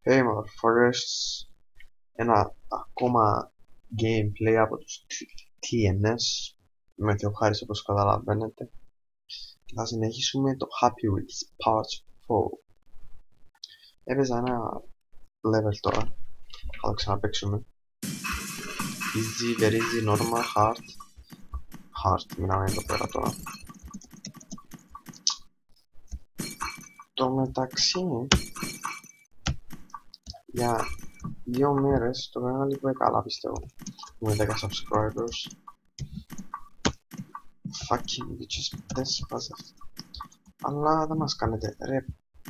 Hey motherfuckers, ένα ακόμα gameplay από τους TNS με το Χάρης όπως καταλαβαίνετε και θα συνεχίσουμε το Happy Wheels Part 4. Έπαιζα ένα level τώρα, θα το ξαναπαίξουμε. Easy, very easy, normal, hard, μιλάμε εδώ πέρα τώρα. Το μεταξύ, για 2 μέρες το κανάλι που καλά πιστεύω, με 10 subscribers. Fucking bitches, δεν σπάζει αυτό. Αλλά δεν μας κάνετε ρε.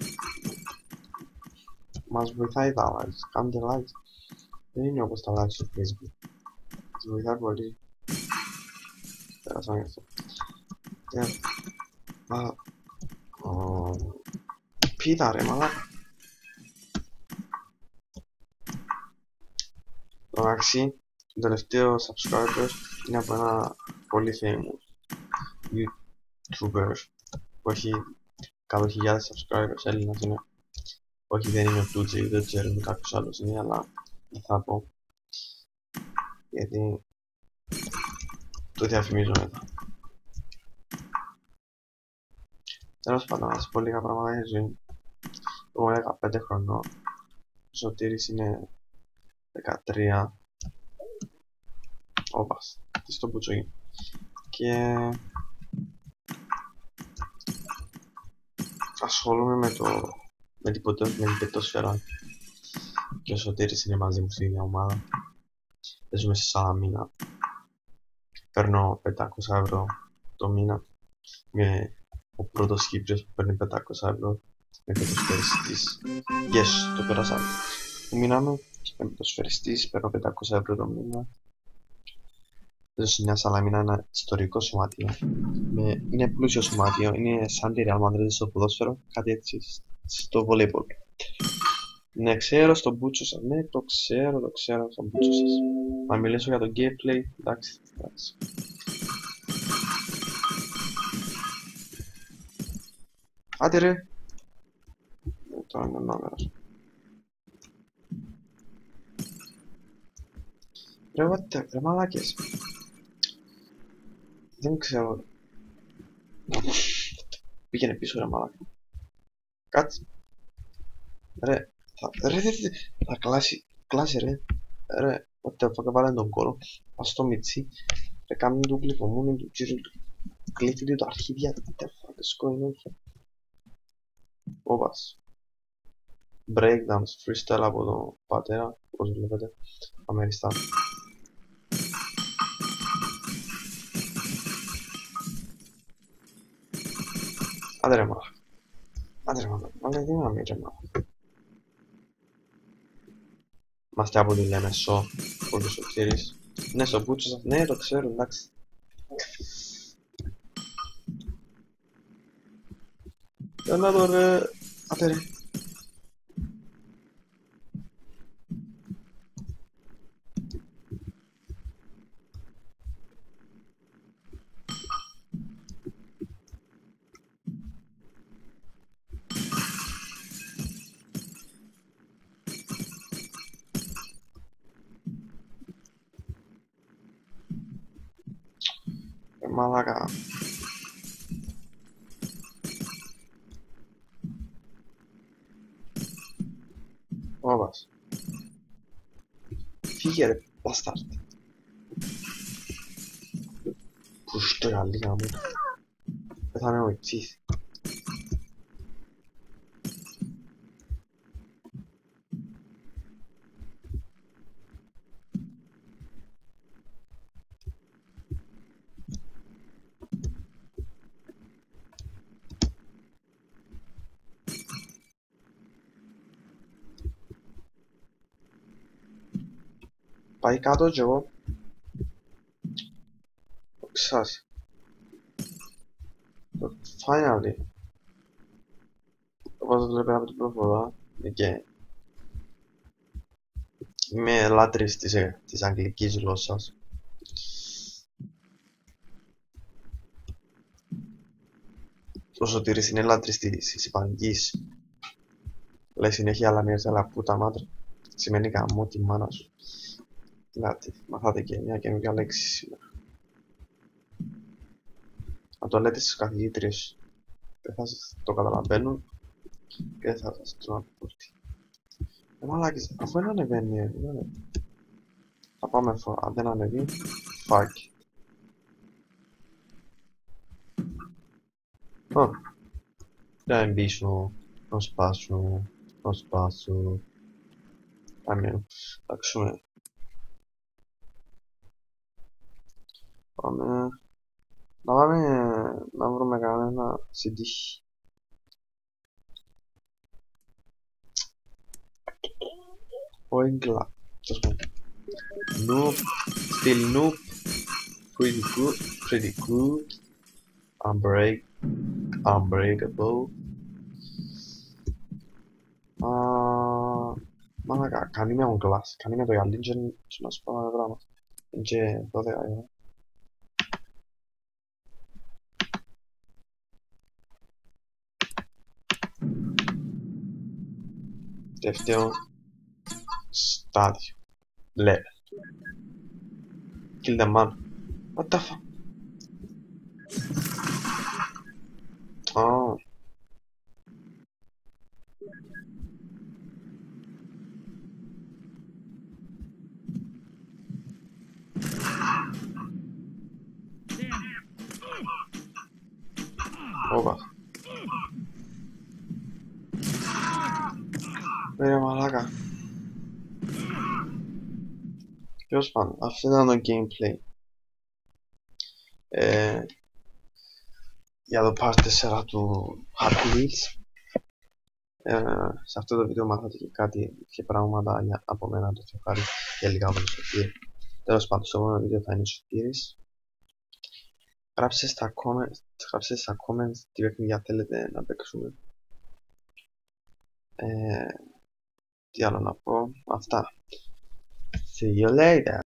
Μας βοηθάει τα likes, κάντε likes. Δεν είναι όπως τα likes στο Facebook. Μας βοηθάει πολύ. Πέρασαμε γι' αυτό. Πίτα ρε μαλάκα. Το μεταξύ, το τελευταίο subscribers είναι από ένα πολύ famous YouTuber που έχει 100.000 subscribers, Έλληνας είναι. Όχι, δεν είναι ο Τούτζι, δεν ξέρω αν κάποιος άλλος είναι, αλλά δεν θα πω. Γιατί το διαφημίζω μετά. Τέλος πάντων, να σας πω λίγα πράγματα για τη ζωή μου. Εγώ είμαι 15 χρονών. Ο Σωτήρης είναι 13. Όπας, τι στο μπουτσόγι. Και ασχολούμαι με την πετόσφαιρα. Και ο Σωτήρης είναι μαζί μου στην ίδια ομάδα. Παίζουμε στη Σαλαμίνα. Παίρνω 500 ευρώ το μήνα. Είμαι ο πρώτος Κύπριος που παίρνει 500 ευρώ με πετοσφαιριστής. Yes, το πέρασα. Που μείναμε, είμαι πετοσφαιριστής, παίρνω 500 ευρώ το μήνα. Παίζω στη Νέα Σαλαμίνα, ένα ιστορικό σωματείο. Είναι πλούσιο σωματείο, είναι σαν τη Real Madrid στο ποδόσφαιρο, κάτι έτσι στο volleyball. Ναι, ξέρω στον μπούτσο σας, ναι, το ξέρω στον μπούτσο σας. Να μιλήσω για το gameplay, εντάξει. Άντε ρε. Τώρα είναι ο νόμερος. Ρε μαλάκες. Δεν ξέρω. Πήγαινε πίσω ρε μαλάκα. Κάτσε. Ρε. Θα κλάσει ρε. Ρε. What the fuck, βάλε τον κόλλο. Πας στο μιτσί. Ρε κάμουν του γλυφομούνι του κύριου του. Κλείφει το αρχίδια. What the fuck, σκόινο. Όπας. Breakdance freestyle από τον πατέρα. Όπως βλέπετε. Αμεριστά. Άντε ρε μαλάκα. Βάλε δύναμη ρε μαλάκα. Είμαστε από τη Λέμεσο, πολύ Σωτήρης. Ναι, στο μπούτσο σας, ναι, το ξέρω, εντάξει. Έλα το ρε, άντε ρε. Μαλάκα. Όπας. Φύγε ρε, μπαστάρτ. Πουστό για λίγα μου. Πέθανε ο Ιτσίθ. Πάει κάτω κι εγώ. Ξάς. Finally. Όπως το βλέπετε από την προφορά. Και είμαι λάτρης της αγγλικής γλώσσας. Ο Σωτήρης είναι λάτρης της ισπανικής. Λέει συνέχεια αλλά μοιάζει αλλά πούτα μάτρα. Σημαίνει γαμώ τη μάνα σου. Δηλαδή, μαθάτε και μια καινούργια λέξη σήμερα. Να το λέτε στις καθηγήτριες. Δεν θα το καταλαβαίνουν και δεν θα σας το αναπορτεί. Μαλάκες, αφού δεν ανεβαίνει, θα πάμε φορά. Αν δεν ανεβεί, fuck. Να εμπίσου, να σπάσου, να σπάσου. Πάμε, τάξουμε. Πάμε. Να πάμε να βρούμε κανένα συντύχη. Όγκλα. Noob. Still noob. Pretty good. Unbreakable. Μάνα κάνει με on glass. Κάνει με το γυαλί και να σου πω ένα πράγμα. Και 12 ώρα. Τελευταίο στάδιο. Level. Kill the man. What the fuck? Oh. Όπα. Ρε μαλάκα. Ποιος πάνω. Αυτό ήταν το gameplay. Για το part 4 του Hot Wheels. Σε αυτό το βίντεο μάθατε και κάτι και πράγματα από μένα, το Θεοχάρη και λίγα από το Σωτήρι. Τέλος πάντων, στο επόμενο βίντεο θα είναι ο Σωτήρης. Γράψτε στα comments τι παιχνίδια θέλετε να παίξουμε. Τι άλλο να πω, αυτά. See you later.